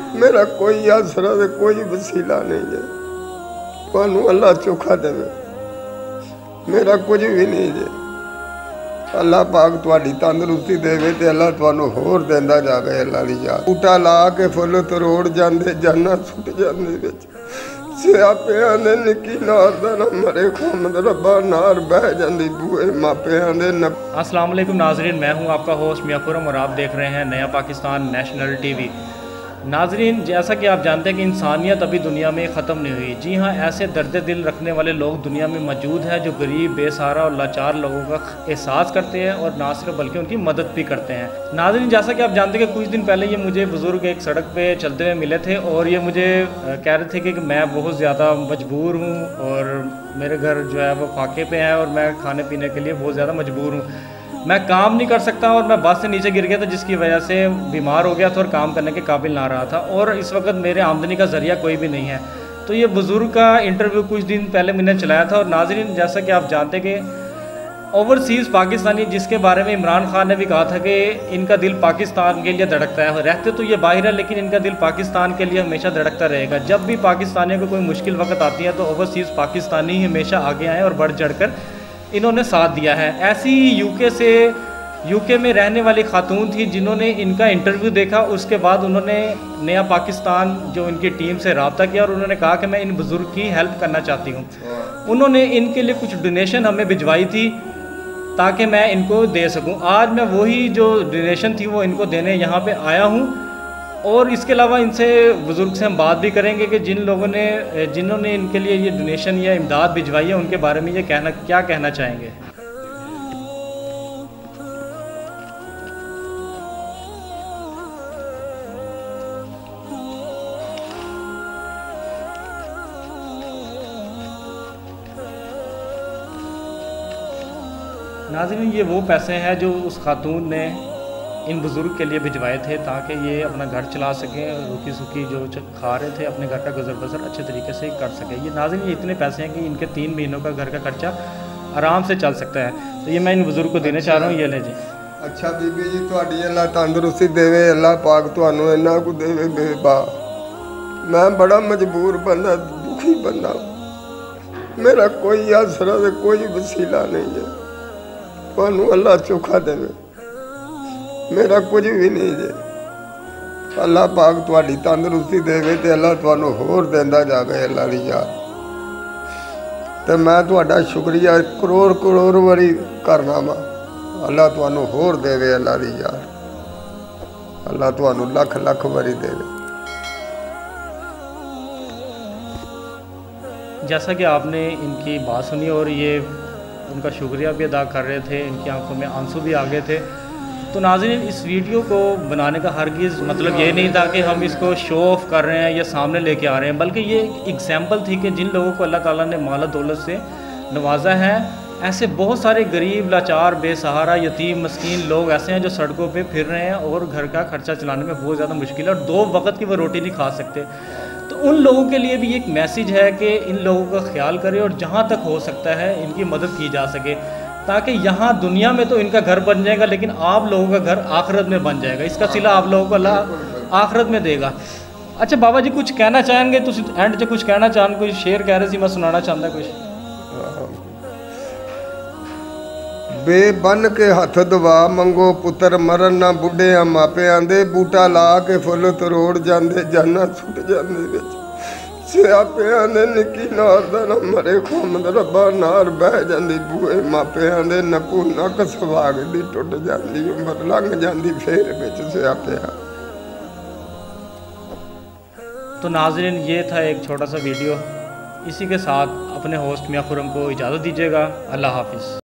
मेरा कोई आसरा ते कोई वसीला नहीं है। तुहानू अल्लाह चोखा देवे, मेरा कुछ भी नहीं जे। अल्लाह पाक तुहाडी तंदुरुस्ती देवे ते अल्लाह तुहानू होर देंदा जावे। अल्लाह दी याद बूटा ला के फुल तरोड़ जांदे, जाना सुट जांदे विच सियापियां दे निक्की नार दा ना मरे खुमद रब्बा नार बह जांदी बूए मापियां दे। अस्सलाम वालेकुम नाजरीन, मैं हूं आपका होस्ट मियां खुरम और आप देख रहे हैं नया पाकिस्तान नेशनल टीवी। नाजरीन, जैसा कि आप जानते हैं कि इंसानियत अभी दुनिया में ख़त्म नहीं हुई। जी हाँ, ऐसे दर्द दिल रखने वाले लोग दुनिया में मौजूद हैं जो गरीब, बेसहारा और लाचार लोगों का एहसास करते हैं और ना सिर्फ बल्कि उनकी मदद भी करते हैं। नाजरीन, जैसा कि आप जानते हैं कि कुछ दिन पहले ये मुझे बुज़ुर्ग एक सड़क पे चलते हुए मिले थे और ये मुझे कह रहे थे कि मैं बहुत ज़्यादा मजबूर हूँ और मेरे घर जो है वो फाके पे है और मैं खाने पीने के लिए बहुत ज़्यादा मजबूर हूँ। मैं काम नहीं कर सकता और मैं बस से नीचे गिर गया था, जिसकी वजह से बीमार हो गया था और काम करने के काबिल ना रहा था और इस वक्त मेरे आमदनी का ज़रिया कोई भी नहीं है। तो ये बुज़ुर्ग का इंटरव्यू कुछ दिन पहले मैंने चलाया था। और नाज़रीन, जैसा कि आप जानते हैं कि ओवरसीज़ पाकिस्तानी, जिसके बारे में इमरान खान ने भी कहा था कि इनका दिल पाकिस्तान के लिए धड़कता है, रहते तो ये बाहर है लेकिन इनका दिल पाकिस्तान के लिए हमेशा धड़कता रहेगा। जब भी पाकिस्तानियों को कोई मुश्किल वक्त आती है तो ओवरसीज़ पाकिस्तानी ही हमेशा आगे आए और बढ़ चढ़ कर इन्होंने साथ दिया है। ऐसी यूके में रहने वाली खातून थी जिन्होंने इनका इंटरव्यू देखा। उसके बाद उन्होंने नया पाकिस्तान जो इनकी टीम से रब्ता किया और उन्होंने कहा कि मैं इन बुज़ुर्ग की हेल्प करना चाहती हूँ। उन्होंने इनके लिए कुछ डोनेशन हमें भिजवाई थी ताकि मैं इनको दे सकूँ। आज मैं वही जो डोनेशन थी वो इनको देने यहाँ पर आया हूँ और इसके अलावा इनसे बुज़ुर्ग से हम बात भी करेंगे कि जिन्होंने इनके लिए ये डोनेशन या इमदाद भिजवाई है उनके बारे में ये क्या कहना चाहेंगे। नाज़रीन, ये वो पैसे हैं जो उस खातून ने इन बुज़ुर्ग के लिए भिजवाए थे ताकि ये अपना घर चला सकें, रूखी सूखी जो खा रहे थे अपने घर का गुजर बसर अच्छे तरीके से कर सकें। ये नाज़रीन, ये इतने पैसे हैं कि इनके 3 महीनों का घर का खर्चा आराम से चल सकता है। तो ये मैं इन बुज़ुर्ग को देने चाह रहा हूँ। ये ले जी। अच्छा बीबी जी, तुहाडी अल्लाह तंदुरुस्ती देवे, अल्लाह पाक तुहानू इन्ना कु देवे बेबा। मैं बड़ा मजबूर बंदा, दुखी बंदा, मेरा कोई आसरा ते कोई वसीला नहीं है। तुहानू अल्लाह चोखा देवे, मेरा कुछ भी नहीं जे। अल्लाह पाक तुहाडी तंदुरुस्ती देवे ते अल्लाह तुहानू होर देंदा जावे। अल्लाह दी याद ते मैं तुहाडा शुक्रिया करोड़ करोड़ वारी करना वा। अल्लाह तुहानू होर देवे। अल्लाह दी याद अल्लाह तुहानू लख लख वारी देवे। जैसा कि आपने इनकी बात सुनी और ये उनका शुक्रिया भी अदा कर रहे थे, इनकी आंखों में आंसू भी आ गए थे। तो नाज़रीन, इस वीडियो को बनाने का हरगिज़ मतलब ये नहीं था कि हम इसको शो ऑफ कर रहे हैं या सामने लेके आ रहे हैं, बल्कि ये एग्जाम्पल थी कि जिन लोगों को अल्लाह ताला ने माल दौलत से नवाजा है, ऐसे बहुत सारे गरीब, लाचार, बेसहारा, यतीम, मस्कीन लोग ऐसे हैं जो सड़कों पे फिर रहे हैं और घर का खर्चा चलाने में बहुत ज़्यादा मुश्किल है और 2 वक्त की वो रोटी नहीं खा सकते। तो उन लोगों के लिए भी एक मैसेज है कि इन लोगों का ख्याल करें और जहाँ तक हो सकता है इनकी मदद की जा सके, ताकि यहाँ दुनिया में तो इनका घर बन जाएगा लेकिन आप लोगों का घर आखिरत में बन जाएगा। इसका सिला आप लोगों को अल्लाह आखिरत में देगा। अच्छा बाबा जी, कुछ कहना चाहेंगे? तुम एंड से कुछ कहना चाहें? कोई शेर कह रहे सी, मैं सुनाना चाहता कुछ। बेबन के हथ दवा मंगो पुत्र मरन ना बुढ़िया मापियां दे। बूटा ला के फुल तरोड़ जांदे, जाना सुट जांदे विच सियापियां दे। निक्की नार दा ना मरे खुमद रब्बा नार बह जांदी बूए मापियां दे। नकू नक सवाग दी टुट जांदी, उमर लंघ जांदी फेर विच सियापियां। तो नाज़रीन, ये था एक छोटा सा वीडियो। इसी के साथ अपने होस्ट मियां खुरम को इजाज़त दीजिएगा। अल्लाह हाफिज़।